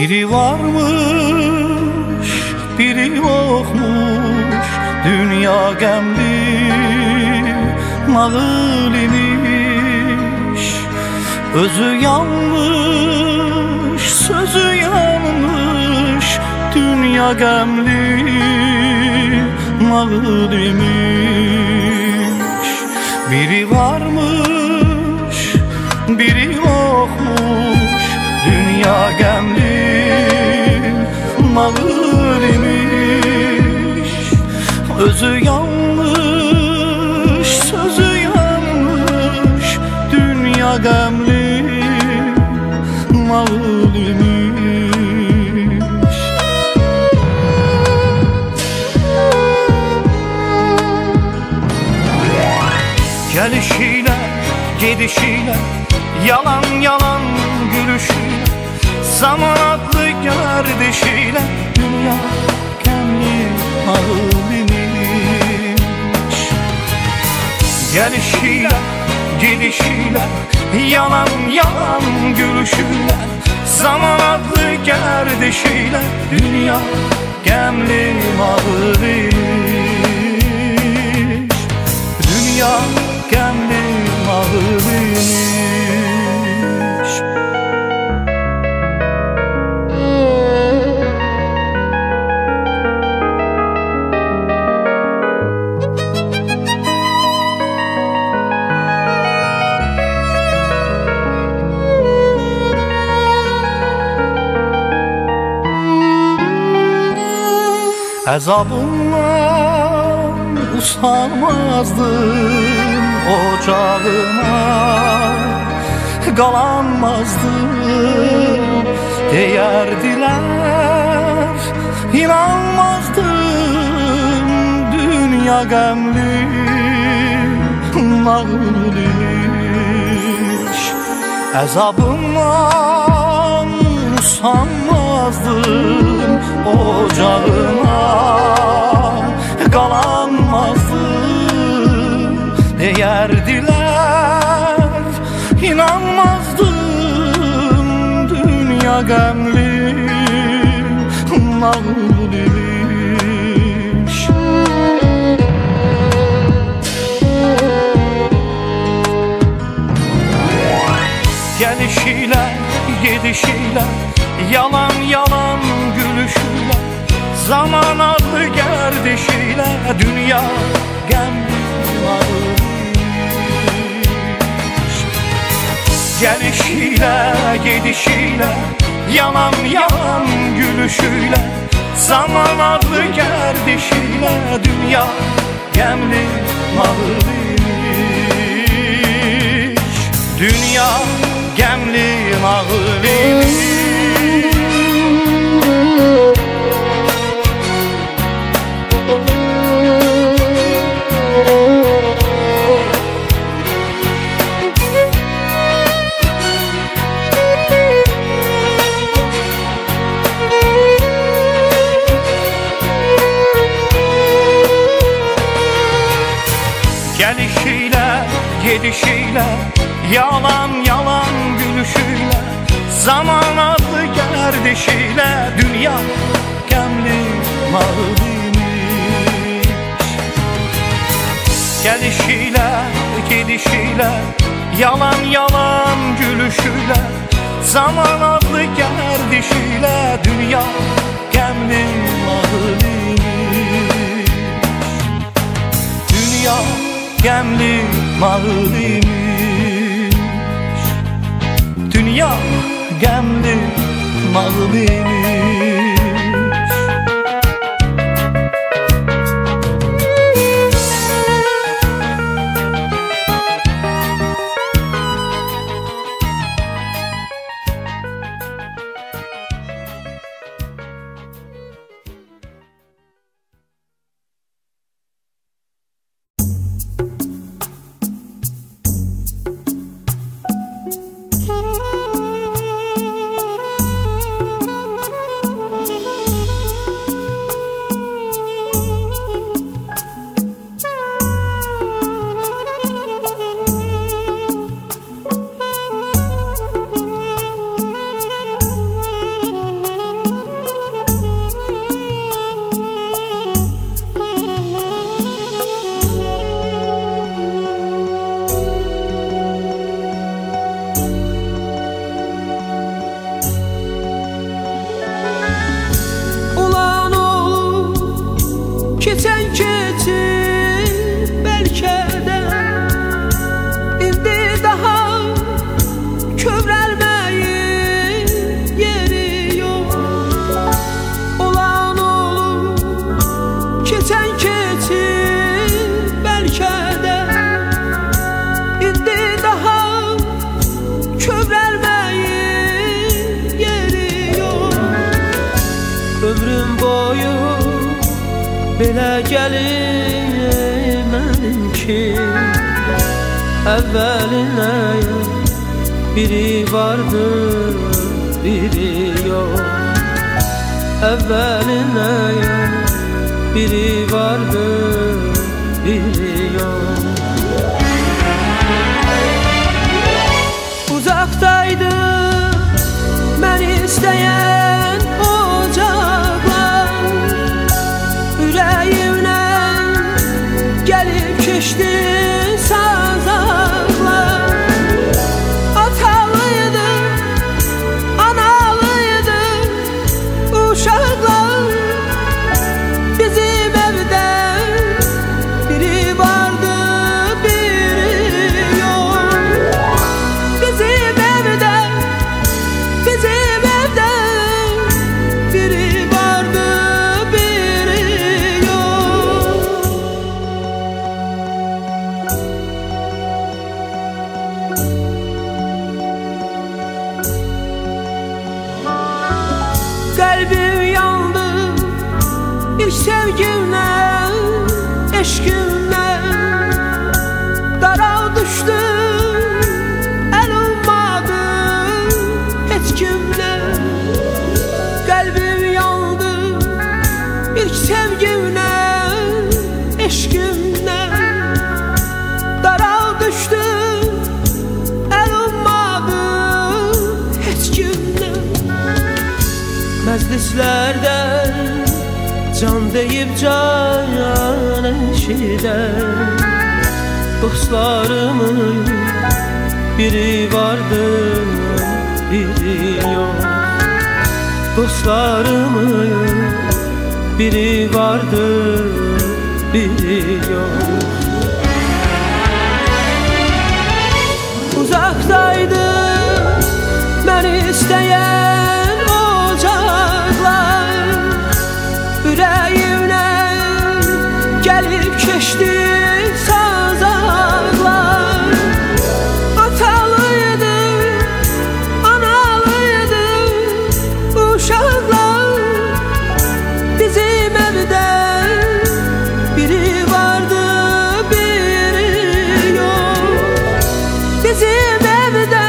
Biri varmış, biri yokmuş, dünya gemli, nağıl imiş. Özü yanlış, sözü yanlış, dünya gemli, nağıl imiş. Biri varmış, biri yokmuş, dünya gemli, nağıl imiş. Özü yanlış, sözü yanlış, dünya gemli, nağıl imiş. Gelişiyle, gidişiyle, yalan yalan gülüşüyle, zaman adlı gerdişiyle, dünya kendi nağıl imiş. Gelişiyle, gidişiyle, yalan yalan gülüşüyle, zaman adlı gerdişiyle, dünya gemli nağıl imiş. Dünya gemli nağıl imiş. Azabından usanmazdım, ocağıma kalanmazdım, değerdiler, inanmazdım, dünya gemli, nağıl imiş. Azabından usanmazdım, ocağıma kalanmazdım, değerdiler, inanmazdım, dünya gemli, nağıl imiş. Gelişiyle, gidişiyle, yalan yalan gülüşüyle, zaman adlı gerdişiyle, dünya gemli, nağıl imiş. Gelişiyle, gidişiyle, yalan yalan gülüşüyle, zaman adlı gerdişiyle, dünya gemli, nağıl imiş. Dünya gemli, nağıl imiş. Gelişiyle, gidişiyle, yalan yalan gülüşüyle, zaman adlı gerdişiyle, dünya gemli, nağıl imiş. Gelişiyle, gidişiyle, yalan yalan gülüşüyle, zaman adlı gerdişiyle, dünya gemli, nağıl imiş. Dünya gemli, nağıl imiş. Dünya gemli, nağıl imiş. gəlmədim ki, əvvəlinə biri vardır, biri yox. Əvvəlinə biri vardır, biri yox. Uzaqdaydı məni istəyən ocaqlar, ürəyimdən gəlib keçdi sazaqlar. Atalıydı, analıydı uşaqlar, bizim evdə biri vardı, biri yox. Bizim evdə biri vardı, biri yox. Qəlbim yandı ilk sevgimlə, eşqimlə. Daral düşdü, əl olmadı heç kimlə. Qəlbim yandı ilk sevgimlə, eşqimlə. Daral düşdü, əl olmadı heç kimlə. Məclislərdə can deyib can eşidən dostlarımın biri vardır, biri yox. Dostlarımın biri vardır, biri yox. Uzaqdaydı məni istəyən ocaqlar, ürəyimdən gəlib keçdi sazaqlar. Atalıydı, analıydı uşaqlar, bizim evdə biri vardı, biri yox. Bizim evdə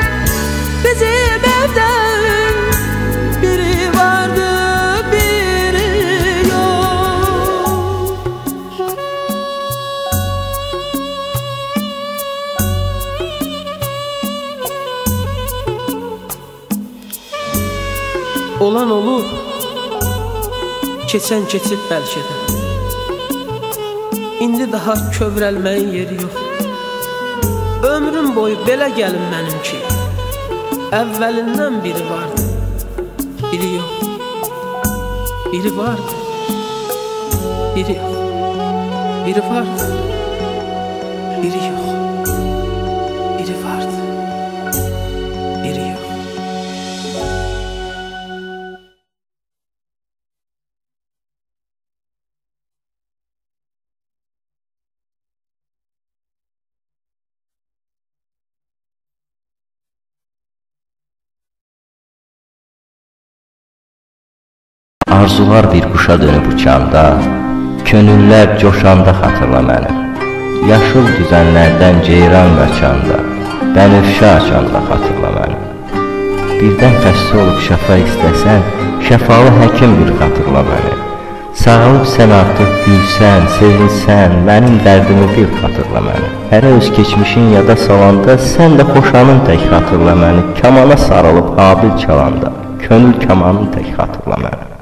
biri vardı, biri yox. Olan olur, keçən keçib bəlkə də. İndi daha kövrəlməyin yeri yox. Ömrüm boyu belə gəlin mənim ki, əvvəlindən biri vardı, biri yox. Biri vardı, biri yox. Biri vardı, biri yox. Biri vardı, biri yox. Arzular bir quşa dönüb uçanda, könüllər coşanda xatırla məni. Yaşıl düzənlərdən ceyran qaçanda, bənövşə açanda xatırla məni. Birdən xəstə olub şəfa istəsən, şəfalı həkim bir xatırla məni. Sağalıb sən artıq gülsən, sevinsən, mənim dərdimi bir xatırla məni. Hərə öz keçmişin yada salanda, sən də xoşanın tək xatırla məni. Kamana sarılıb habil çalanda, könül kamanın tək xatırla məni.